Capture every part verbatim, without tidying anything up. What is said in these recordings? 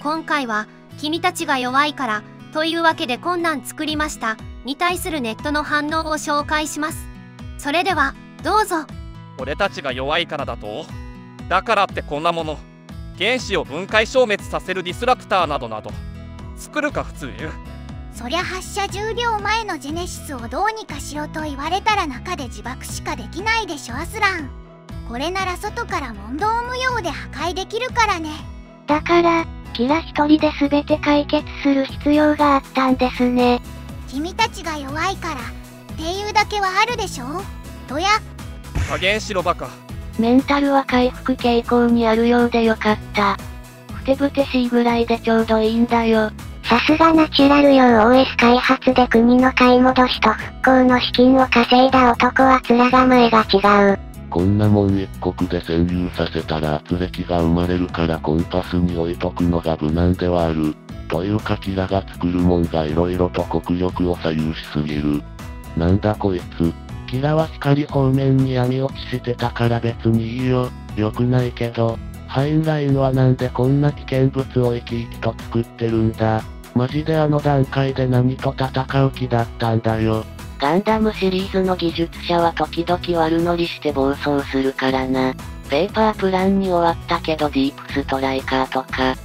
今回は君たちが弱いからというわけでこんなん作りましたに対するネットの反応を紹介します。それではどうぞ。 俺たちが弱いからだと？だからってこんなもの、原子を分解消滅させるディスラプターなどなど作るか普通。 そりゃ発射じゅうびょうまえのジェネシスをどうにかしろと言われたら中で自爆しかできないでしょアスラン。これなら外から問答無用で破壊できるからね。 だからキラ一人で全て解決する必要があったんですね。 君たちが弱いからっていうだけはあるでしょとや。 加減しろバカ。 メンタルは回復傾向にあるようでよかった。ふてぶてしいぐらいでちょうどいいんだよ。 さすがナチュラル用 オーエス 開発で国の買い戻しと復興の資金を稼いだ男は面構えが違う。 こんなもん一国で占有させたら圧力が生まれるからコンパスに置いとくのが無難ではある。というかキラが作るもんが色々と国力を左右しすぎる。なんだこいつ。キラは光方面に闇落ちしてたから別にいいよ。良くないけど、ハインラインはなんでこんな危険物を生き生きと作ってるんだ。マジであの段階で何と戦う気だったんだよ。 ガンダムシリーズの技術者は時々悪乗りして暴走するからな。ペーパープランに終わったけどディープストライカーとか。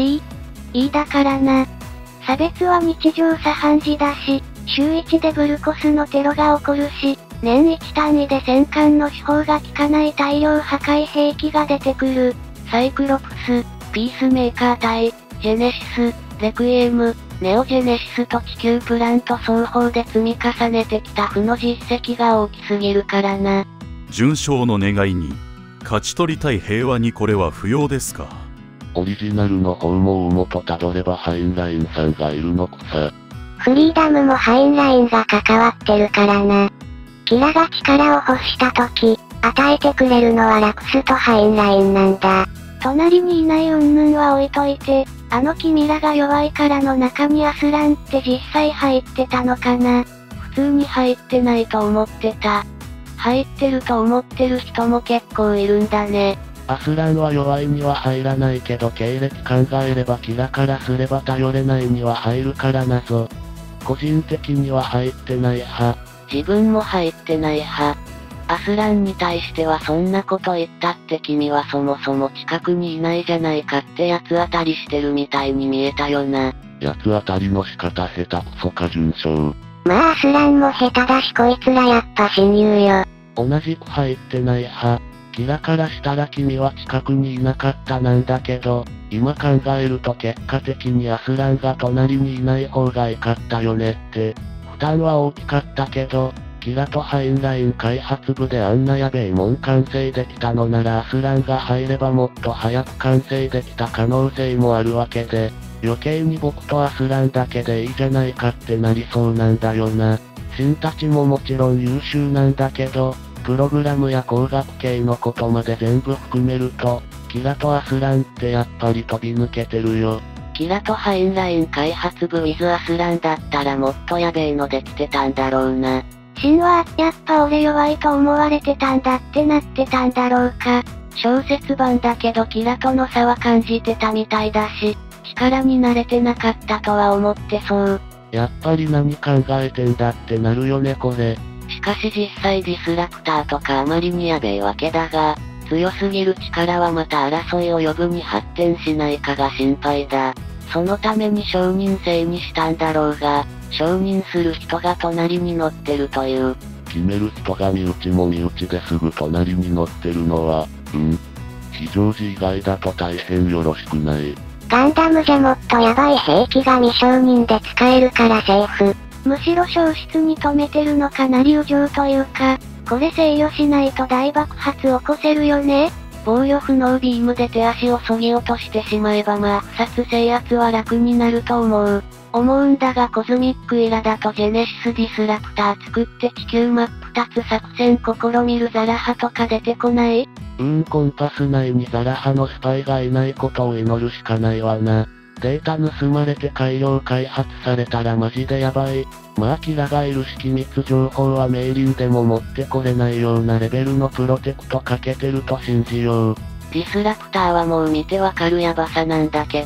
C、E だからな。差別は日常茶飯事だし、週いちでブルコスのテロが起こるし、年いち単位で戦艦の手法が効かない大量破壊兵器が出てくる。 サイクロプス、ピースメーカー隊、ジェネシス、レクイエム、ネオジェネシスと地球プラント双方で積み重ねてきた負の実績が大きすぎるからな。 純正の願いに勝ち取りたい平和にこれは不要ですか。 オリジナルの方も大元たどればハインラインさんがいるのくさ。 フリーダムもハインラインが関わってるからな。キラが力を欲した時、与えてくれるのはラクスとハインラインなんだ。 隣にいない云々は置いといて、あの君らが弱いからの中にアスランって実際入ってたのかな。普通に入ってないと思ってた。入ってると思ってる人も結構いるんだね。 アスランは弱いには入らないけど経歴考えればキラからすれば頼れないには入るからなぞ。個人的には入ってない派。 自分も入ってない派。アスランに対してはそんなこと言ったって君はそもそも近くにいないじゃないかって八つ当たりしてるみたいに見えたよな。 八つ当たりの仕方下手くそか順調。 まあアスランも下手だしこいつらやっぱ親友よ。 同じく入ってない派。キラからしたら君は近くにいなかったなんだけど、今考えると結果的にアスランが隣にいない方が良かったよねって。負担は大きかったけど、キラとハインライン開発部であんなやべえもん完成できたのならアスランが入ればもっと早く完成できた可能性もあるわけで、余計に僕とアスランだけでいいじゃないかってなりそうなんだよな。シンたちももちろん優秀なんだけど、プログラムや工学系のことまで全部含めると、キラとアスランってやっぱり飛び抜けてるよ。 キラとハインライン開発部 with アスランだったらもっとやべえのできてたんだろうな。 神話、やっぱ俺弱いと思われてたんだってなってたんだろうか。 小説版だけどキラとの差は感じてたみたいだし、力に慣れてなかったとは思ってそう。 やっぱり何考えてんだってなるよねこれ。 しかし実際ディスラプターとかあまりにやべえわけだが、強すぎる力はまた争いを呼ぶに発展しないかが心配だ。そのために承認制にしたんだろうが、承認する人が隣に乗ってるという。 決める人が身内も身内ですぐ隣に乗ってるのは、うん。非常時以外だと大変よろしくない。 ガンダムじゃもっとヤバい兵器が未承認で使えるからセーフ。 むしろ消失に止めてるのかなり余剰というか、これ制御しないと大爆発起こせるよね。防御不能ビームで手足を削ぎ落としてしまえばまあ不殺制圧は楽になると思う。思うんだがコズミックイラだとジェネシスディスラプター作って地球真っ二つ作戦試みるザラハとか出てこない？ うーんコンパス内にザラハのスパイがいないことを祈るしかないわな。データ盗まれて改良開発されたらマジでやばい。まあキラがいるし機密情報はメイリンでも持ってこれないようなレベルのプロテクトかけてると信じよう。 ディスラプターはもう見てわかるヤバさなんだけど、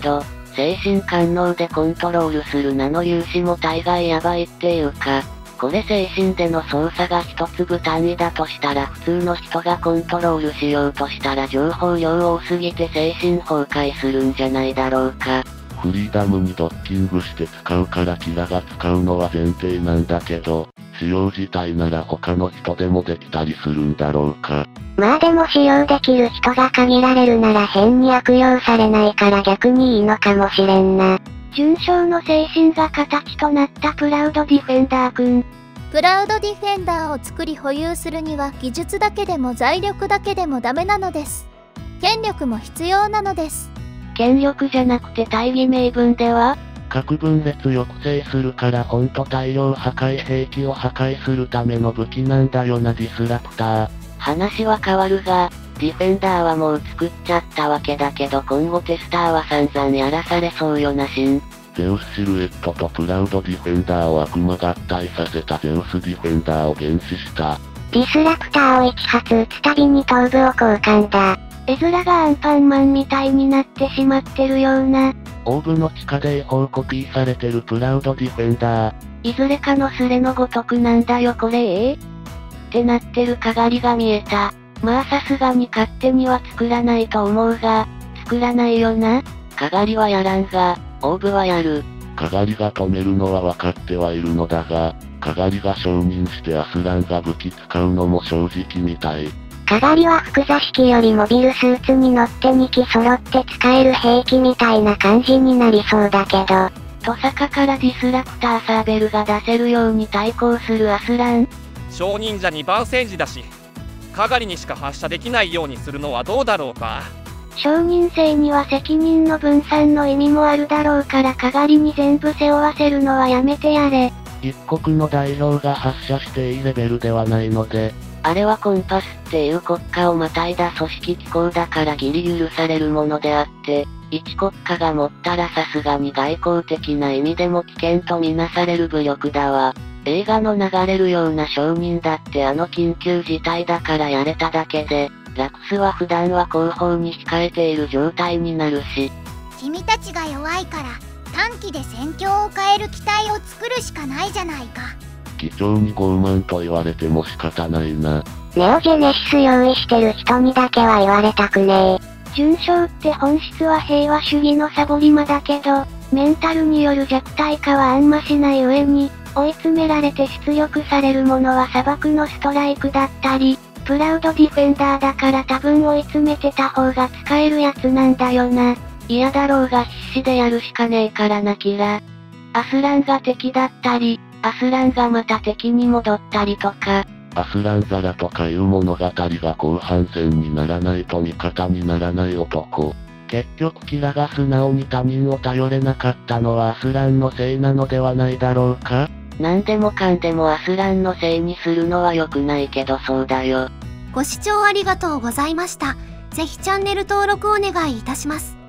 精神官能でコントロールする名の勇士も大概ヤバいっていうか、これ精神での操作が一粒単位だとしたら普通の人がコントロールしようとしたら情報量多すぎて精神崩壊するんじゃないだろうか。 フリーダムにドッキングして使うからキラが使うのは前提なんだけど、使用自体なら他の人でもできたりするんだろうか。 まあでも使用できる人が限られるなら変に悪用されないから逆にいいのかもしれんな。 準将の精神が形となったプラウドディフェンダーくん。プラウドディフェンダーを作り保有するには技術だけでも財力だけでもダメなのです。権力も必要なのです。 権力じゃなくて大義名分では核分裂抑制するからほんと大量破壊兵器を破壊するための武器なんだよなディスラプター。 話は変わるが、ディフェンダーはもう作っちゃったわけだけど今後テスターは散々やらされそうよなしん。 ゼウスシルエットとプラウドディフェンダーを悪魔合体させたゼウスディフェンダーを原始した。 ディスラプターをいち発撃つたびに頭部を交換だ。 絵面がアンパンマンみたいになってしまってるような。 オーブの地下で違法コピーされてるプラウドディフェンダー。 いずれかのスレのごとくなんだよこれええってなってるかがりが見えた。まあさすがに勝手には作らないと思うが、作らないよな。かがりはやらんが、オーブはやる。 かがりが止めるのは分かってはいるのだが、かがりが承認してアスランが武器使うのも正直みたい。 かがりは複座式よりモビルスーツに乗ってに機揃って使える兵器みたいな感じになりそうだけど。 トサカからディスラプターサーベルが出せるように対抗するアスラン。 小忍者に番戦時だし、かがりにしか発射できないようにするのはどうだろうか。 承認制には責任の分散の意味もあるだろうからかがりに全部背負わせるのはやめてやれ。 一国の代表が発射していいレベルではないので。 あれはコンパスっていう国家をまたいだ組織機構だからギリ許されるものであって、一国家が持ったらさすがに外交的な意味でも危険とみなされる武力だわ。映画の流れるような承認だってあの緊急事態だからやれただけで、ラクスは普段は後方に控えている状態になるし。 君たちが弱いから短期で戦況を変える機体を作るしかないじゃないか。 機長に傲慢と言われても仕方ないな。 ネオジェネシス用意してる人にだけは言われたくねえ。 準将って本質は平和主義のサボり魔だけど、メンタルによる弱体化はあんましない上に、追い詰められて出力されるものは砂漠のストライクだったり、プラウドディフェンダーだから多分追い詰めてた方が使えるやつなんだよな。 嫌だろうが必死でやるしかねえからなキラ。アスランが敵だったり、アスランがまた敵に戻ったりとか。 アスランザラとかいう物語が後半戦にならないと味方にならない男。結局キラが素直に他人を頼れなかったのはアスランのせいなのではないだろうか。 なんでもかんでもアスランのせいにするのは良くないけどそうだよ。 ご視聴ありがとうございました。ぜひチャンネル登録お願いいたします。